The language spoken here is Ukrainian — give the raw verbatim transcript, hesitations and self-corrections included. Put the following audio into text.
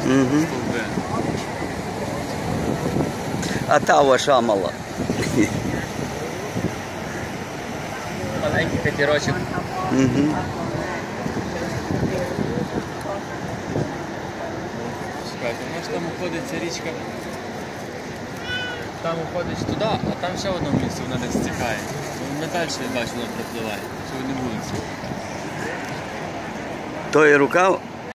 Угу. Стовби. А та ваша мала. Маленький катерочок. Угу. Чекайте, у нас там уходить ця річка. Там уходить туди, а там ще в одному місці вона десь стікає. Ми далі бачимо, вона пропливає. Це не вулиця. То є рукав?